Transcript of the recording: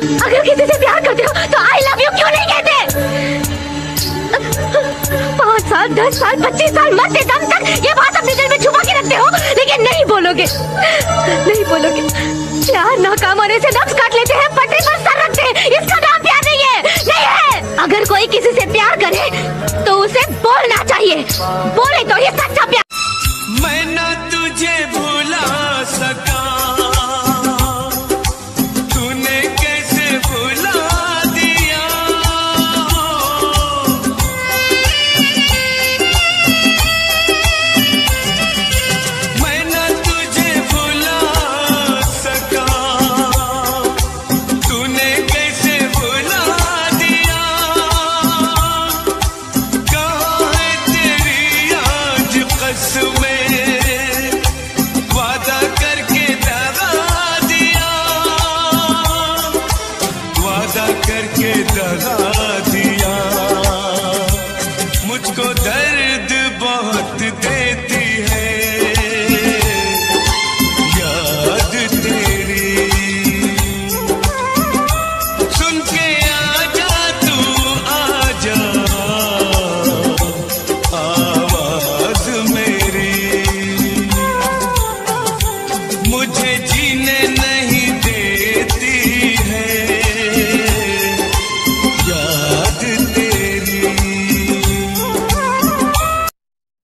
अगर किसी से प्यार करते हो तो आई लव यू क्यों नहीं कहते? 5 साल, 10 साल, 25 साल मरते दम तक ये बात अपने दिल में छुपा के रखते हो, लेकिन नहीं बोलोगे, नहीं बोलोगे। प्यार नाकाम होने से नफ्स काट लेते हैं, पटरी पर सर रखते हैं, इसका नाम प्यार नहीं है, नहीं है। अगर कोई किसी से प्यार करे तो उसे बोलना चाहिए, बोले तो ये सच्चा प्यार। मैं ना तुझे भुला सका, तूने कैसे भुला दिया। मैं ना तुझे भुला सका, तूने कैसे भुला दिया। कहाँ है तेरी आज कसमें, वादा करके दगा